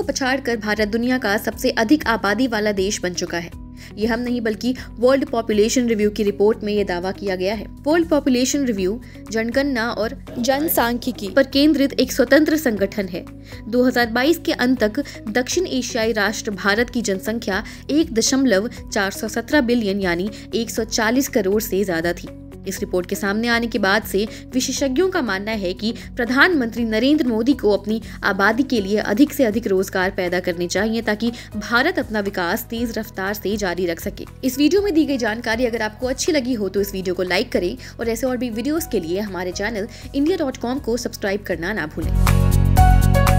को पछाड़कर भारत दुनिया का सबसे अधिक आबादी वाला देश बन चुका है। ये हम नहीं बल्कि वर्ल्ड पॉपुलेशन रिव्यू की रिपोर्ट में ये दावा किया गया है। वर्ल्ड पॉपुलेशन रिव्यू जनगणना और जनसांख्यिकी पर केंद्रित एक स्वतंत्र संगठन है। 2022 के अंत तक दक्षिण एशियाई राष्ट्र भारत की जनसंख्या 1.417 बिलियन यानी 140 करोड़ से ज्यादा थी। इस रिपोर्ट के सामने आने के बाद से विशेषज्ञों का मानना है कि प्रधानमंत्री नरेंद्र मोदी को अपनी आबादी के लिए अधिक से अधिक रोजगार पैदा करने चाहिए ताकि भारत अपना विकास तेज रफ्तार से जारी रख सके। इस वीडियो में दी गई जानकारी अगर आपको अच्छी लगी हो तो इस वीडियो को लाइक करें और ऐसे और भी वीडियोस के लिए हमारे चैनल India.com को सब्सक्राइब करना ना भूलें।